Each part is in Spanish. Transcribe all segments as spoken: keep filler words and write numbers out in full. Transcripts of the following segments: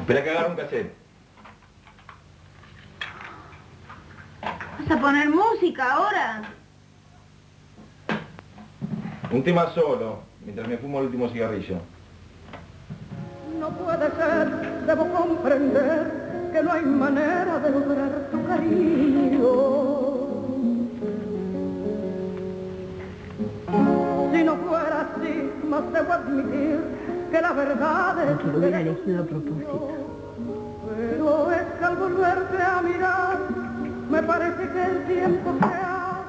Espera que agarre un cassette. ¿Vas a poner música ahora? Un tema solo, mientras me fumo el último cigarrillo. No puede ser, debo comprender que no hay manera de lograr tu cariño. Si no fuera así, más debo admitir que la verdad es que lo hubiera elegido a propósito. Pero es que al volverte a mirar, me parece que el tiempo se ha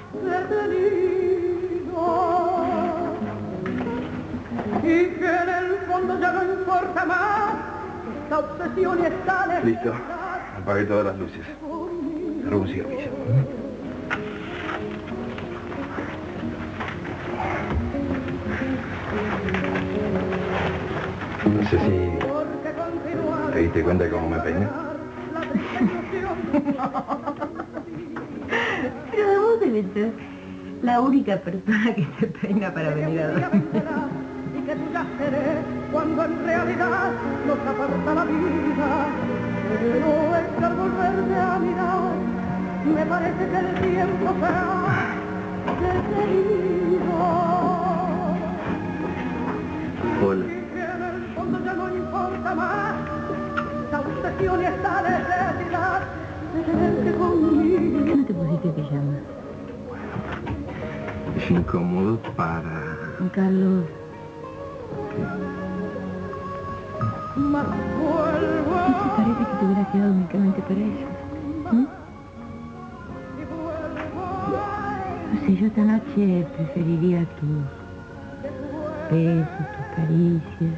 detenido. Y que en el fondo ya no importa más esta obsesión y esta necesidad. Listo, apagué todas las luces. Agarro un cigarrillo. No sé si te diste cuenta de cómo me peiné. Pero vos debes ser la única persona que se peina para venir a dormir. Y que tú ya seré cuando en realidad nos aparta la vida. Pero es que al volverte a mirar, me parece que el tiempo se ha detenido. Hola. Ya no importa más esta obsesión y esta necesidad de tenerte conmigo. ¿Por qué no te pusiste pijama? Es incómodo para... Juan Carlos. Más vuelvo. ¿No te parece que te hubiera quedado únicamente para eso? ¿Mm? No sé, yo esta noche preferiría tus besos, tus caricias.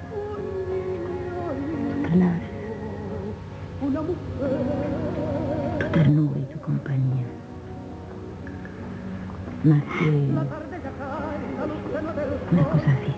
Tu ternura y tu compañía. Más que una cosa así.